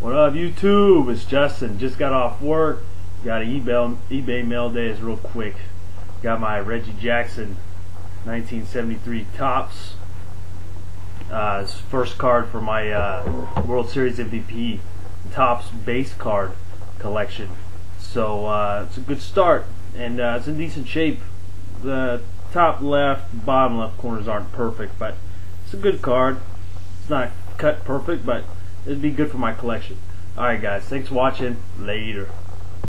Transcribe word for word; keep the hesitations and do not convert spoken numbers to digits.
What up, YouTube? It's Justin. Just got off work. Got an eBay eBay mail days real quick. Got my Reggie Jackson nineteen seventy-three Topps. Uh, his first card for my uh, World Series M V P Topps base card collection. So uh, it's a good start, and uh, it's in decent shape. The top left, bottom left corners aren't perfect, but it's a good card. It's not cut perfect, but it'd be good for my collection. Alright guys, thanks for watching. Later.